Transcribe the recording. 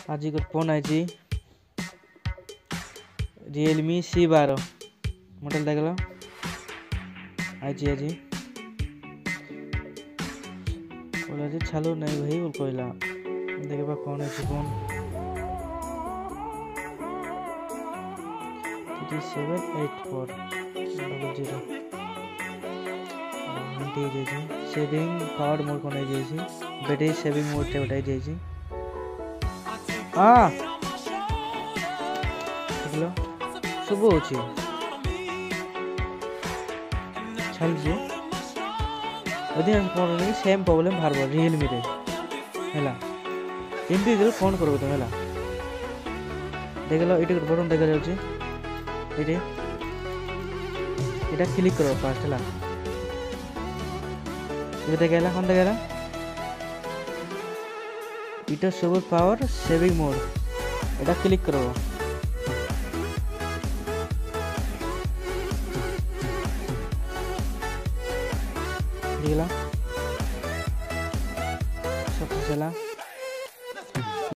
आज एक फोन आई Realme C12 model देख लो आई आज बोला जी चालू नहीं भाई बोल कहला देखा कौन है फोन 378400 सेविंग पावर मोड को नहीं बैटरी सेविंग मोड टे उठाई जाइए हाँ देखलो शुभ हो चलजे अधिकांश फोन सेम प्रॉब्लम बाहर Realme रे हैला एमती दिल कौन करबो तुम हैला देखलो एटी बटन देखा जाउची एटी एटा क्लिक करो फास्ट हैला ये देखेला कौन देखेला इटा सब पावर सेविंग मोड एटा क्लिक करो देखला सब चला